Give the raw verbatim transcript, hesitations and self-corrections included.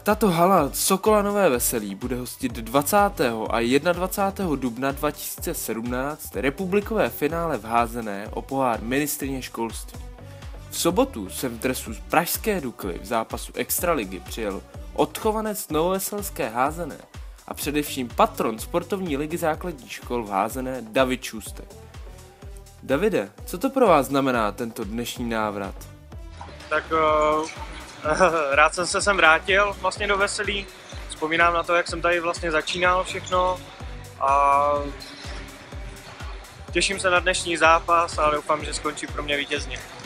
tato hala Sokola Nové Veselí bude hostit dvacátého a dvacátého prvního dubna dva tisíce sedmnáct republikové finále v házené o pohár ministryně školství. V sobotu sem v dresu z pražské Dukly v zápasu extraligy přijel odchovanec novoveselské házené a především patron sportovní ligy základních škol v házené David Šustek. Davide, co to pro vás znamená tento dnešní návrat? Tak uh, rád jsem se sem vrátil vlastně do Veselí. Vzpomínám na to, jak jsem tady vlastně začínal všechno a těším se na dnešní zápas a doufám, že skončí pro mě vítězně.